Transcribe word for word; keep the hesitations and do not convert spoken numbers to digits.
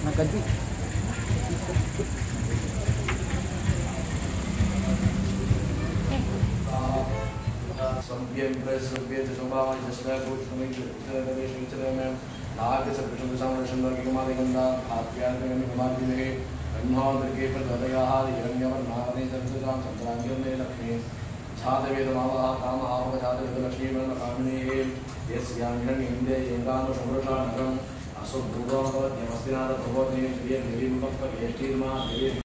Nakadi. Sambiam press sambiam sambavan jasna kuch kami kami shrichare mein नाग से प्रचंड सामने चंद्र की कुमार गंगा आत्यार में कमी कुमार जी में ब्रह्मांड के प्रदयाः हिरण्यवर नागने सर्वजाम चंद्रांगियों में लक्ष्मी छाद वेद मावा काम आव छाद वेद लक्ष्मी वर्ण कामिनी यस्यां हिरण्य इंद्र यंगानो समृषा नरम असुभूगो यमस्तिनाद प्रबोधने प्रिय देवी मुक्त ज्येष्ठीर्मा देवी